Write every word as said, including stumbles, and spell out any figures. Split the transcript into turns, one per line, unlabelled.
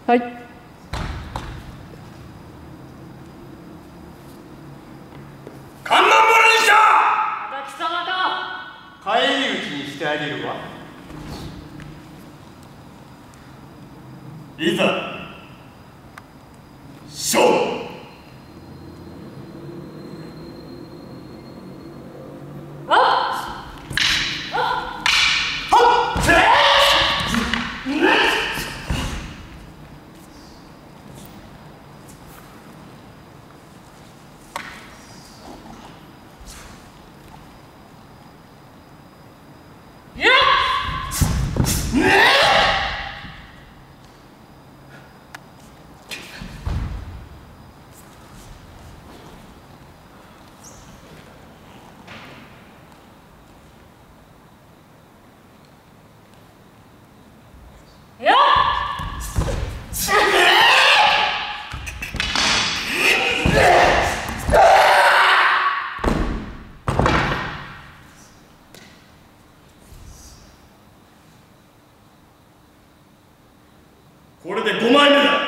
はい。
観音者でした。
私様と
帰り討ちにしてあげるわ。いざ勝負。これでごまいめだ。